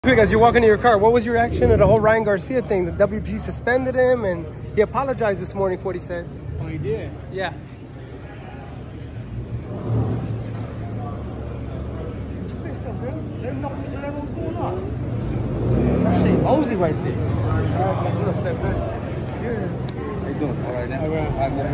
As you walk into your car, what was your reaction to the whole Ryan Garcia thing? The WBC suspended him, and he apologized this morning for what he said. Oh, he did? Yeah. There's nothing that everyone's going on. That's it, Mosley right there. How you doing? All right now? All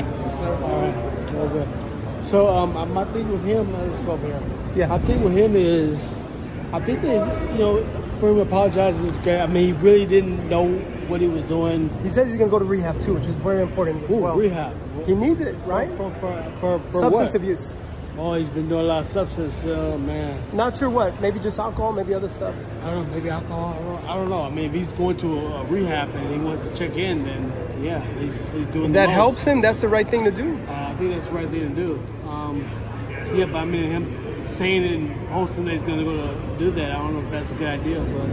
right. All good. So, my thing with him, let's go over here. Yeah. My thing with him is, I think that, you know, for him apologizing is great. I mean, he really didn't know what he was doing. He says he's going to go to rehab too, which is very important as well. Rehab. He needs it, right? For substance what? Abuse. Oh, he's been doing a lot of substance. Oh, man. Not sure what. Maybe just alcohol, maybe other stuff. I don't know. Maybe alcohol. I don't know. I mean, if he's going to a rehab and he wants to check in, then yeah, he's doing If that helps him, that's the right thing to do. I think that's the right thing to do. Yeah, but I mean, him saying and posting that he's going to go to do that, I don't know if that's a good idea, but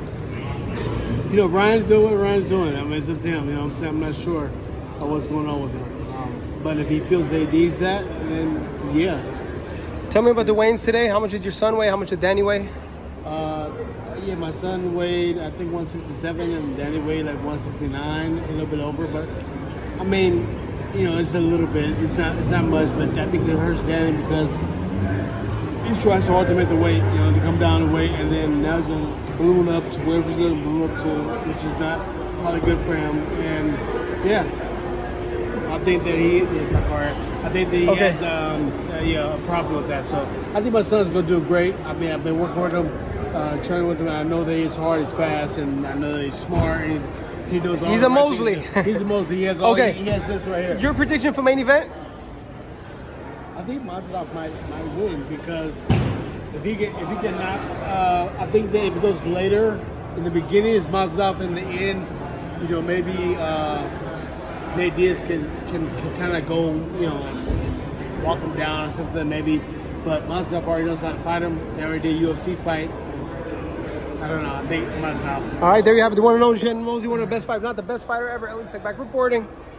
you know, Ryan's doing what Ryan's doing. I mean, it's up to him. You know what I'm saying? I'm not sure of what's going on with him. But if he feels that he needs that, then yeah. Tell me about the weigh-ins today. How much did your son weigh? How much did Danny weigh? Yeah, my son weighed, I think, 167, and Danny weighed like 169, a little bit over. But I mean, you know, it's a little bit. It's not much, but I think it hurts Danny because he tries so hard to make the weight, you know, to come down the weight, and then now he's going to balloon up to wherever he's going to balloon up to, which is not probably good for him. And yeah, I think that he has a problem with that. So I think my son's going to do great. I mean, I've been working with him, training with him, and I know that he's hard, he's fast, and I know that he's smart. And he knows all. He's a Mosley. He's a Mosley. He has all. Okay. He has this right here. Your prediction for main event? I think Mosley might win because if he cannot, I think that if it goes later in the beginning, it's Mosley. In the end, you know, maybe Nate Diaz can kind of go, you know, walk him down or something maybe. But Mosley already knows how to fight him. They already did a UFC fight. I don't know. I think Mosley. All right, there you have it. The one and only Ryan Mosley, one of the best fighters, not the best fighter ever. Alex back reporting.